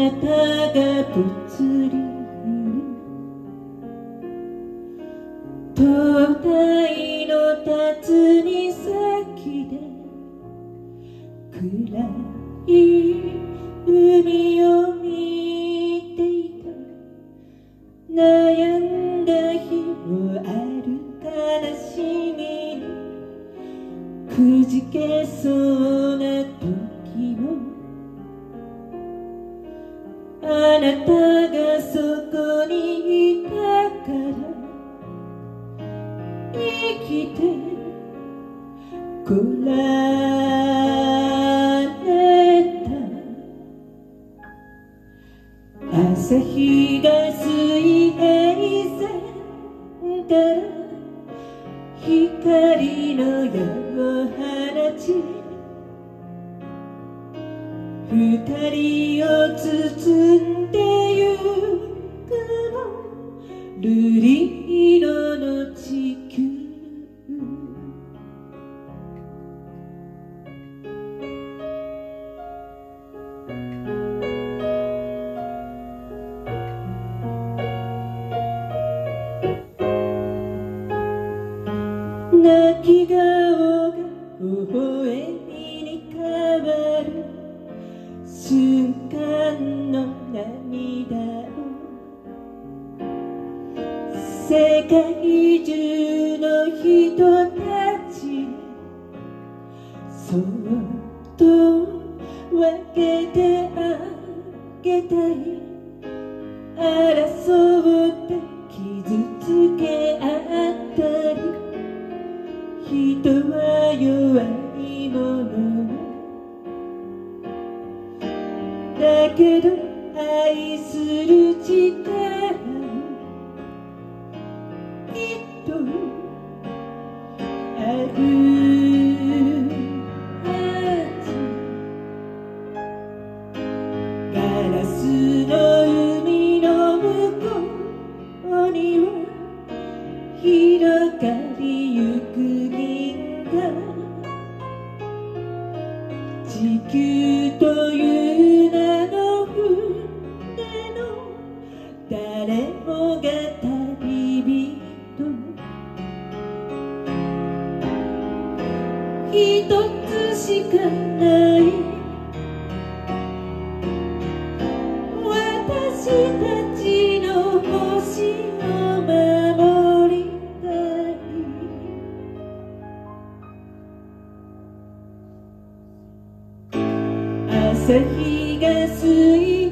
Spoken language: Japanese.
なたがぽつり灯台の立つ岬で暗い海を見ていた。悩んだ日もある悲しみにくじけそうな時もあなたがそこにいたから生きてこられた。朝日が水平線から光の矢を放ち二人を包んでゆくの瑠璃色の地球。泣き顔が微笑みに変わる瞬間の涙を世界中の人たちそっと分けてあげたい。争って傷つけ合ったり人は弱いものだけど愛する力きっとあるはず。ガラスの海の向こうには広がりゆく銀河。地球という名の船の誰もが旅人。一つしかない私たちの星を守りたい。朝日が水